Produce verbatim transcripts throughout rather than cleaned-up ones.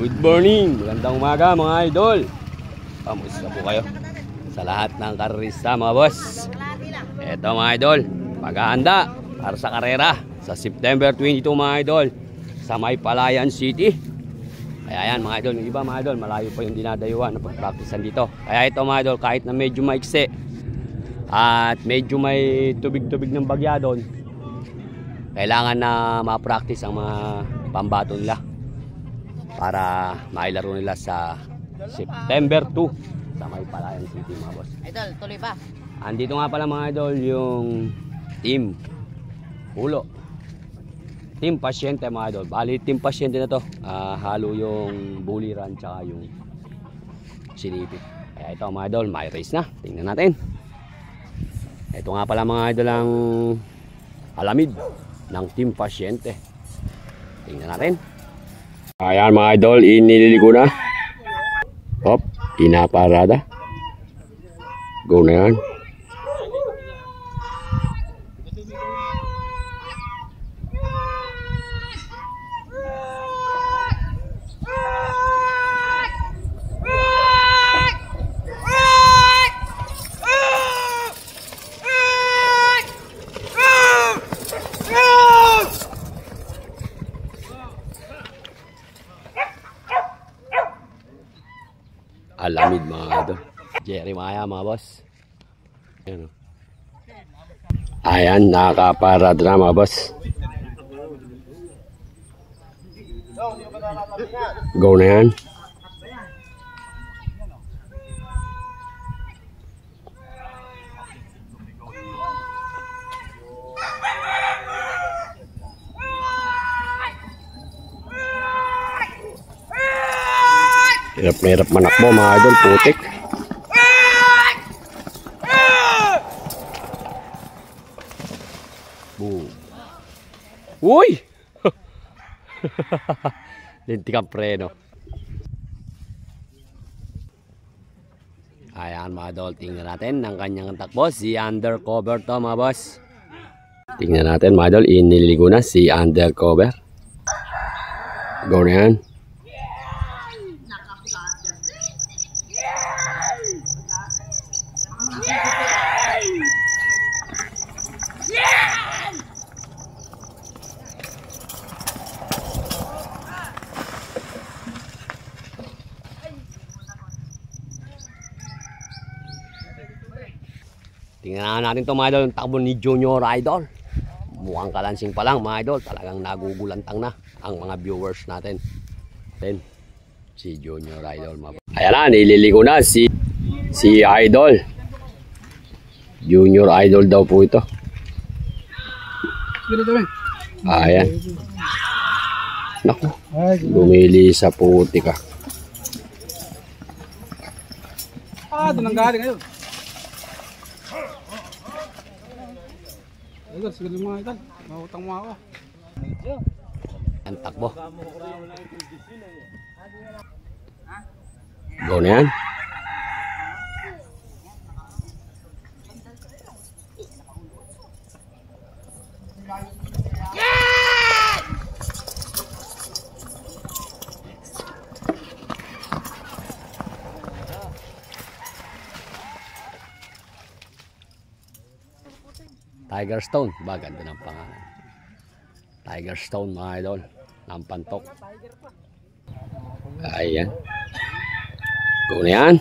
Good morning, magandang umaga mga idol. Kamusta po kayo sa lahat ng karerista mga boss? Eto mga idol, maghahanda para sa karera sa September twenty-two mga idol sa May Palayan City. Kaya yan mga idol, yung iba mga idol malayo pa yung dinadayuan na pagpraktisan dito. Kaya ito mga idol, kahit na medyo maikse at medyo may tubig-tubig ng bagya doon, kailangan na ma-practice ang mga pambato nila para mailaro nila sa September two sa May Palayan City mga boss. Idol, tuloy pa. Andito nga pala mga idol yung team Pulo, team Pasyente mga idol. Bali team Pasyente na to, uh, halo yung Buliran tsaka yung Sinipit. Kaya ito mga idol, may race na, tingnan natin. Ito nga pala mga idol ang alamid ng team Pasyente. Tingnan natin. Ayan mga idol, inililigo na. Hop, inaparada. Go na yan. Alamid mga idol. Jeremiah mga boss. Ayan, ayan, nakaparad na mga boss. Go na yan. Hirap na hirap manakbo mga idol, putik. Boom. Uy! Lintik ang preno. Ayan mga idol, tingnan natin ang kanyang takbo. Si Undercover to mga boss. Tingnan natin mga idol, iniligo na si Undercover. Go na yan. Tingnan natin ito mga idol, yung takbo ni Junior Idol. Mukhang kalansing pa lang mga idol, talagang nagugulantang na ang mga viewers natin. Then, si Junior Idol. Ayan na, nililigo na si, si Idol. Junior Idol daw po ito. Ayan. Naku, lumili sa puti ka. Ah, doon ang galing ngayon. Idol, sige mga idol. Mahutang mo ako. Ang takbo. Go na yan. Tiger Stone, ba ganda ng pangalan. Tiger Stone mga idol, ng Pantok. Ayan. Go na yan.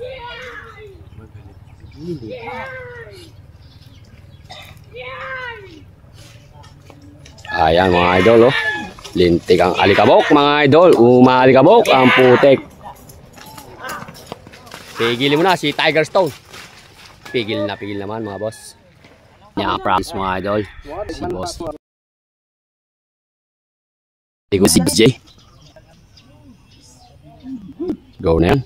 Ayan mga idol, oh. Lintik ang alikabok mga idol. Umaalikabok ang putik. Pigilin mo na si Tiger Stone. Pigil na pigil naman mga boss. Yan, practice mga idol. Si boss. Tigo si J. Go na yan.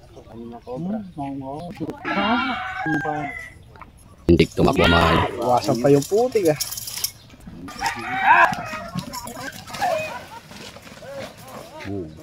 Hindi tumakbo mga idol. Wasan pa yung putik ah. Boom.